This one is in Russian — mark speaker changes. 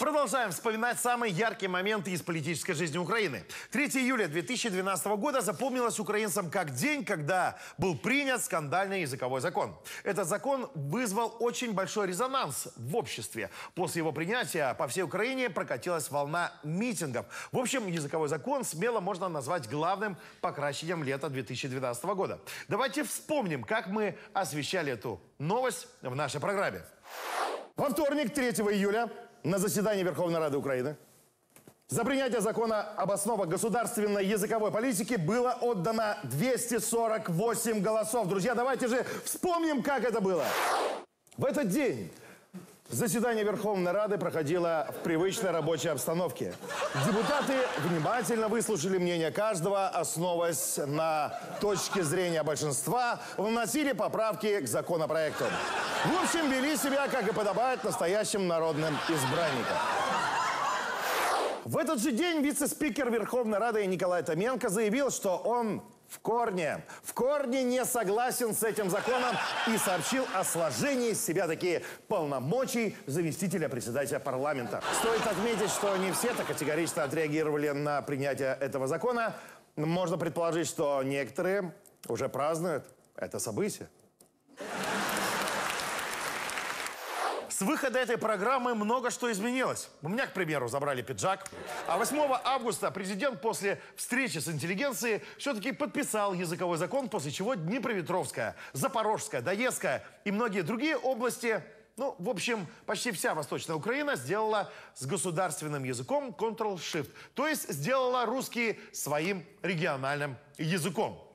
Speaker 1: Продолжаем вспоминать самые яркие моменты из политической жизни Украины. 3 июля 2012 года запомнилось украинцам как день, когда был принят скандальный языковой закон. Этот закон вызвал очень большой резонанс в обществе. После его принятия по всей Украине прокатилась волна митингов. В общем, языковой закон смело можно назвать главным покращением лета 2012 года. Давайте вспомним, как мы освещали эту новость в нашей программе. Во вторник, 3 июля, на заседании Верховной Рады Украины за принятие закона об основах государственной языковой политики было отдано 248 голосов. Друзья, давайте же вспомним, как это было. В этот день заседание Верховной Рады проходило в привычной рабочей обстановке. Депутаты внимательно выслушали мнение каждого, основываясь на точке зрения большинства, вносили поправки к законопроекту. В общем, вели себя, как и подобает настоящим народным избранникам. В этот же день вице-спикер Верховной Рады Николай Томенко заявил, что он в корне не согласен с этим законом и сообщил о сложении из себя такие полномочий заместителя председателя парламента. Стоит отметить, что не все так категорично отреагировали на принятие этого закона. Можно предположить, что некоторые уже празднуют это событие. С выхода этой программы много что изменилось. У меня, к примеру, забрали пиджак. А 8 августа президент после встречи с интеллигенцией все-таки подписал языковой закон, после чего Днепропетровская, Запорожская, Донецкая и многие другие области, ну, в общем, почти вся Восточная Украина сделала с государственным языком Ctrl-Shift. То есть сделала русский своим региональным языком.